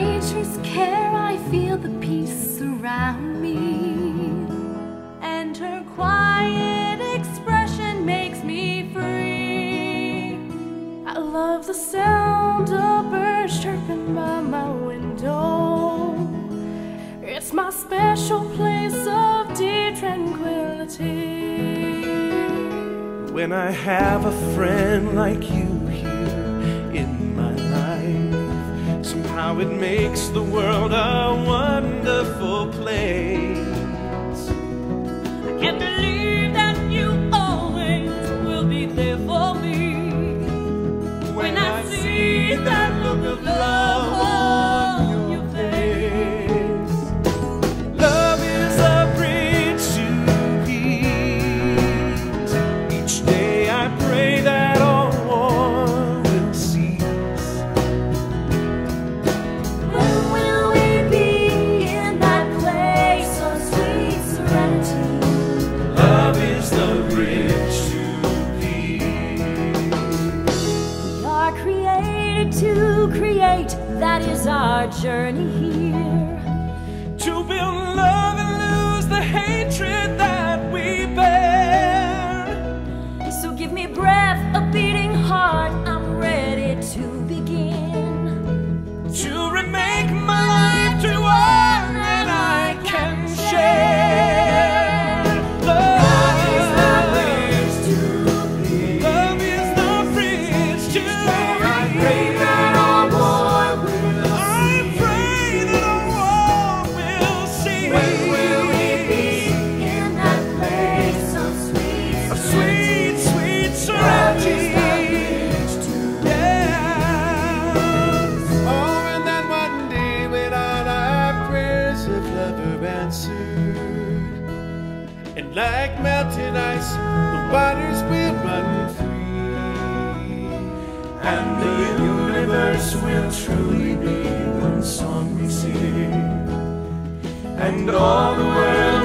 nature's care, I feel the peace surround me, and her quiet expression makes me free. I love the sound of birds chirping by my window. It's my special place of deep tranquility. When I have a friend like you here in my life, somehow it makes the world a wonderful place. I can't believe that you always will be there for me. When I see that look of love on your face. Love is a bridge to peace. Each day I pray that all war will cease. When will we be in that place of sweet serenity? Love is the bridge to peace. We are created to create, that is our journey here. To build love and lose the hatred that we bear. So give me breath, a beating heart, I'm ready to begin. To remake my life to one that I can share. Love is the bridge to peace. Love is the bridge to peace. I pray that our war will cease. I pray that our war will cease. When will we be In that place of sweet of sweet, sweet serenity? Oh, and then one day when all our prayers of love are answered, and like melted ice, the waters will run free, And the universe will truly be one song we sing, and all the world